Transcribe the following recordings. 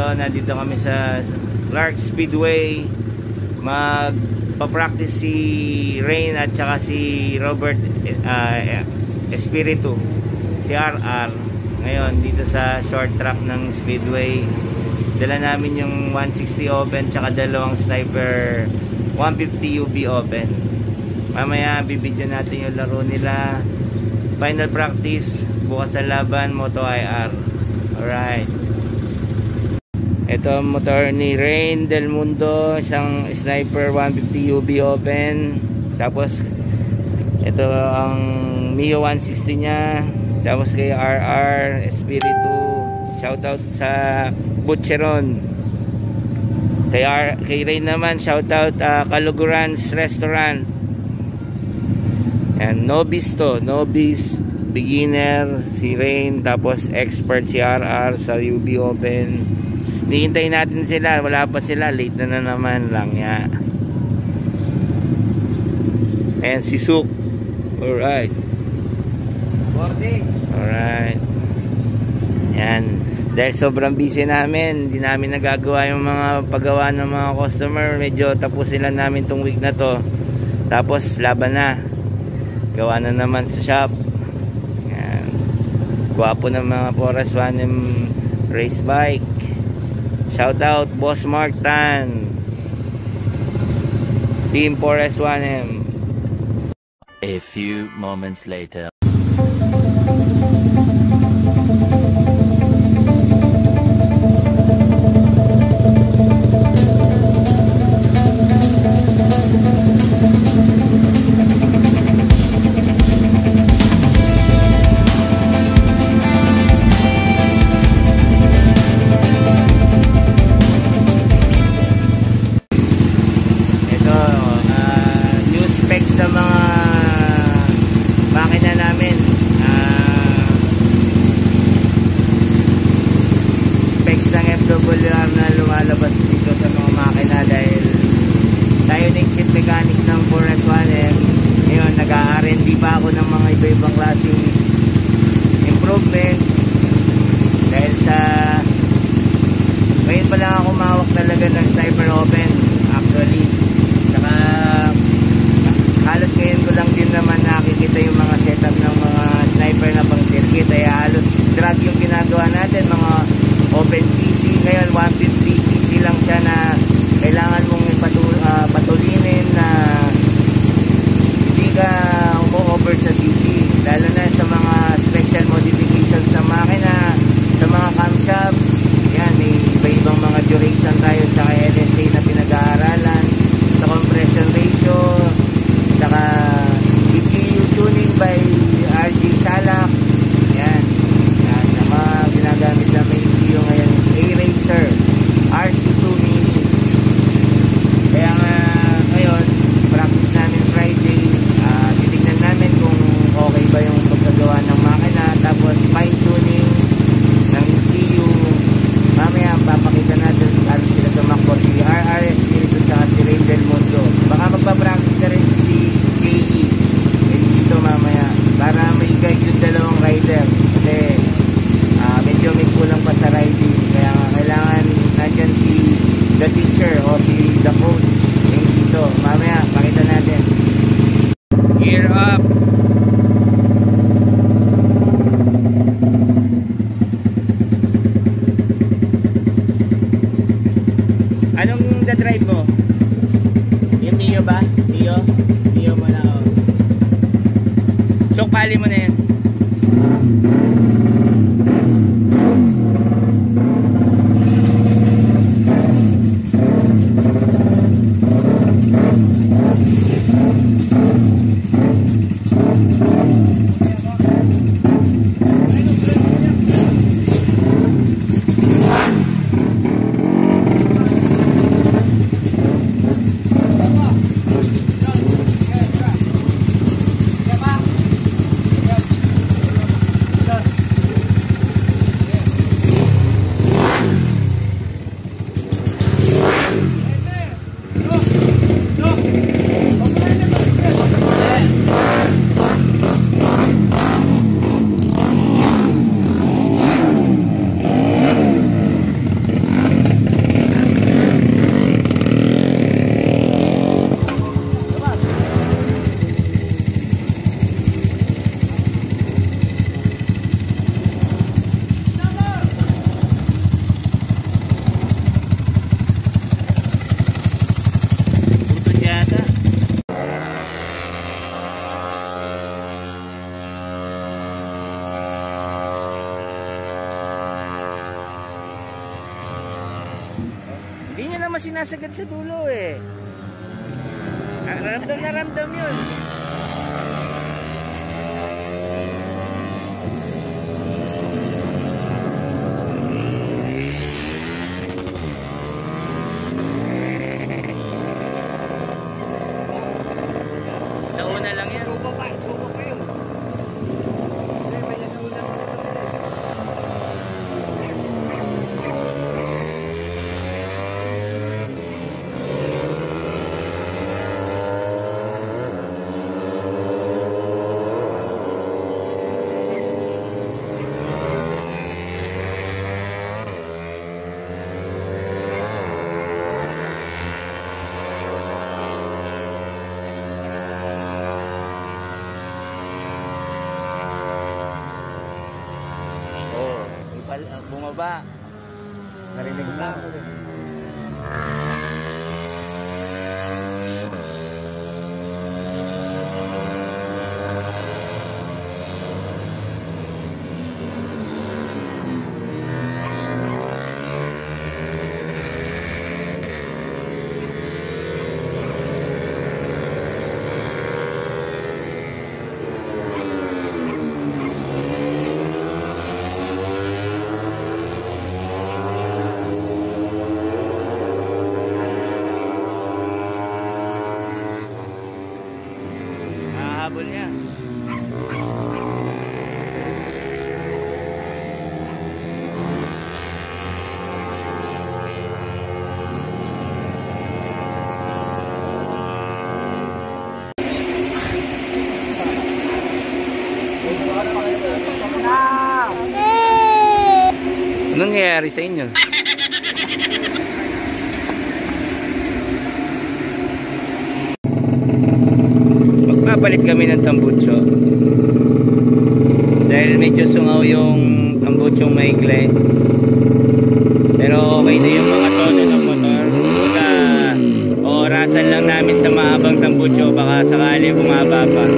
Ngayon, nandito kami sa Clark Speedway. Magpa-practice si Rain at saka si Robert Espiritu, si RR. Ngayon, dito sa short track ng Speedway. Dala namin yung 160 open tsaka dalawang sniper 150 UB open. Mamaya, bibidyo natin yung laro nila. Final practice, bukas sa laban, Moto IR. Alright. Ito ang motor ni Rain Del Mundo, isang sniper 150 UB open. Tapos ito ang Mio 160 niya. Tapos kay RR Espiritu, shoutout sa Butcheron. Kay Rain naman, shoutout Calugurans Restaurant. And novice to, novice, beginner si Rain, tapos expert si RR sa UB open. Hihintayin natin sila, wala pa sila, late na naman lang ya. And si Suk. Alright. Alright. Yan. Dahil sobrang busy namin, hindi namin nagagawa yung mga paggawa ng mga customer. Medyo tapusin lang namin tong week na to. Tapos laban na. Gawa na naman sa shop. Yan. Gwapo ng mga Forest 1M race bike. Shout out Boss Mark Tan, Team Forest 1M. A few moments later. WR na lumalabas dito sa mga makina dahil tayo na yung chief mechanic ng Forest 1M. Ngayon, nag-R&D pa ako ng mga iba-ibang klaseng improvement dahil sa ngayon pa lang ako mahawak talaga ng sniper open actually. Saka halos ngayon ko lang din naman nakikita yung mga setup ng mga sniper na pang circuit, ay halos drag yung ginagawa natin, mga open CC. Ngayon 150cc lang siya na kailangan mong patulinin na hindi ka umu-over sa CC, lalo na sa mga special modifications sa makina, sa mga camshafts. Yan, may iba-ibang mga duration tayo sa LSA na pinag-aaralan, sa compression ratio, saka ECU tuning by RJ Salak. Yan, na mga ginagamit na may ECU ngayon is A-Racer RC2 Mini. Kaya nga ngayon, practice namin Friday. Titignan namin kung okay ba yung pagkagawa ng makina, tapos fine tuning ng ECU. Mamaya papakita natin ano sila tumakbo, si RR Espiritu at si Rain Del Mundo. Baka magpa-practice na rin si KE dito mamaya para may guide yung dalawang rider kasi medyo may kulang pa sa riding, kaya kailangan nandyan si the teacher o si the coach dito. Mamaya pakita natin. Gear up. Anong drive mo? Yung Mio ba? Mio mo na, oh. So pali mo na yan. naman sinasagad sa dulo eh. Ramdam na ramdam yun. Sa una lang yan. Subo pa yun. Bumaba. Narinig na ako. Habol niya. Anong nangyayari sa inyo? Magpapalit kami ng tambucho dahil medyo sungaw yung tambuchong maikli, pero okay na yung mga tono ng motor. Baka orasan lang namin sa mahabang tambucho, baka sakali bumaba pa.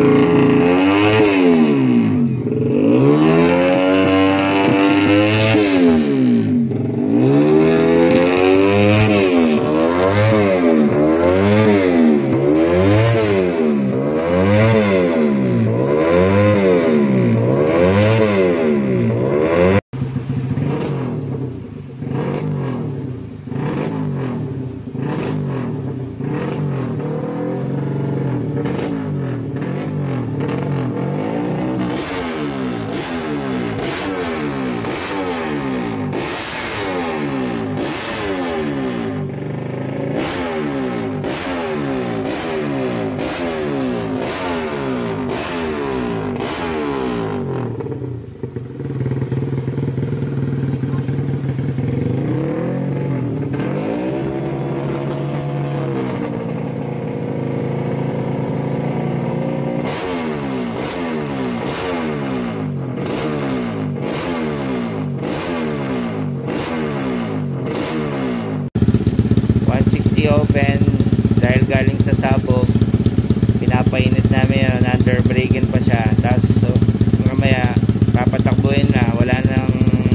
Open dahil galing sa sabog, pinapainit namin yun, underbraken pa siya, tapos so, mamaya papatakbuhin na, wala nang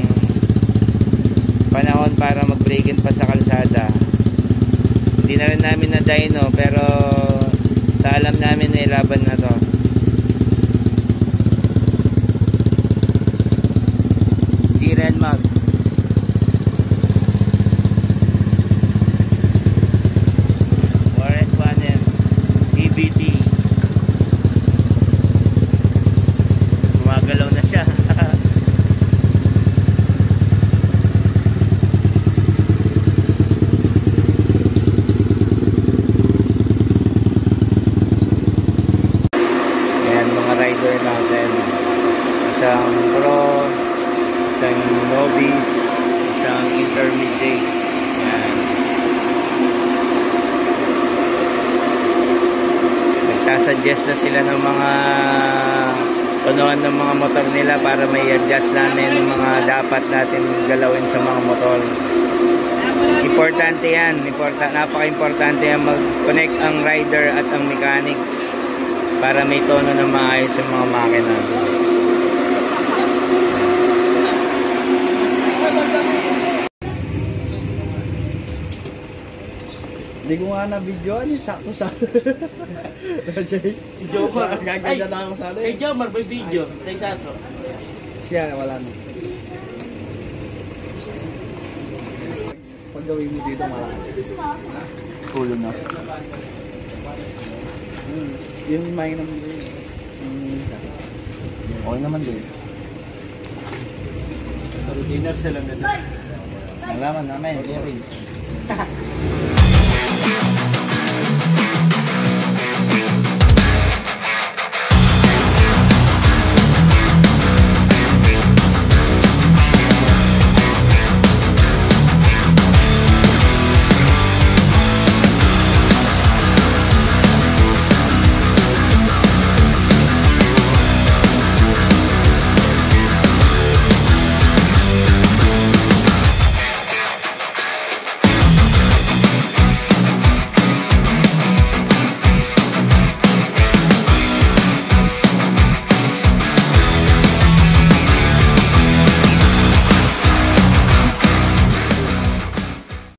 panahon para magbraken pa sa kalsada. Hindi na rin namin na dyno, pero sa alam namin na ilaban na to. Ren Mag gumagalaw na siya. Ayan mga rider natin, isang pro, isang novice, isang intermediate. Ayan. Nagsasuggest na sila ng mga tunuan ng mga motor nila para may adjust namin yung mga dapat natin galawin sa mga motor. Importante yan, napaka-importante yan mag-connect ang rider at ang mechanic para may tono na maayos yung mga makina. Hindi ko nga na-videoan yung sakto sa... Si Jomar. Gaganda na ako sana. Kay Jomar, may video. Kay Sato. Siya, wala na. Pag gawin mo dito, malakas. Ulo na. Yung may naman din. Okay naman din. Pero dinner sila na. Nalaman namin.